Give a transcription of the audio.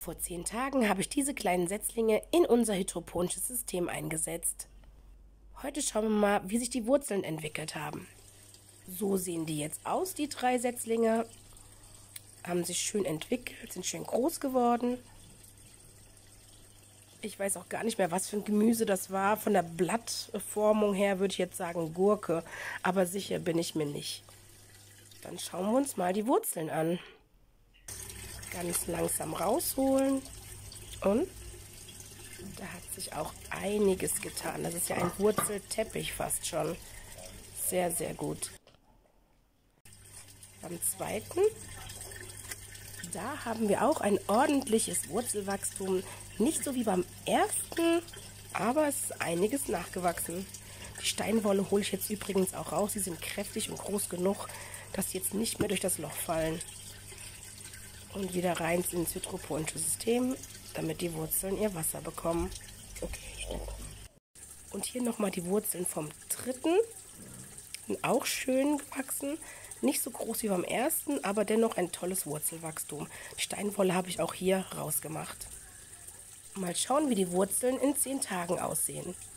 Vor 10 Tagen habe ich diese kleinen Setzlinge in unser hydroponisches System eingesetzt. Heute schauen wir mal, wie sich die Wurzeln entwickelt haben. So sehen die jetzt aus, die 3 Setzlinge. Haben sich schön entwickelt, sind schön groß geworden. Ich weiß auch gar nicht mehr, was für ein Gemüse das war. Von der Blattformung her würde ich jetzt sagen Gurke, aber sicher bin ich mir nicht. Dann schauen wir uns mal die Wurzeln an. Ganz langsam rausholen und da hat sich auch einiges getan. Das ist ja ein Wurzelteppich fast schon. Sehr, sehr gut. Beim zweiten, da haben wir auch ein ordentliches Wurzelwachstum. Nicht so wie beim ersten, aber es ist einiges nachgewachsen. Die Steinwolle hole ich jetzt übrigens auch raus. Sie sind kräftig und groß genug, dass sie jetzt nicht mehr durch das Loch fallen. Und wieder rein ins hydroponische System, damit die Wurzeln ihr Wasser bekommen. Okay. Und hier nochmal die Wurzeln vom dritten. Sind auch schön gewachsen. Nicht so groß wie beim ersten, aber dennoch ein tolles Wurzelwachstum. Die Steinwolle habe ich auch hier rausgemacht. Mal schauen, wie die Wurzeln in 10 Tagen aussehen.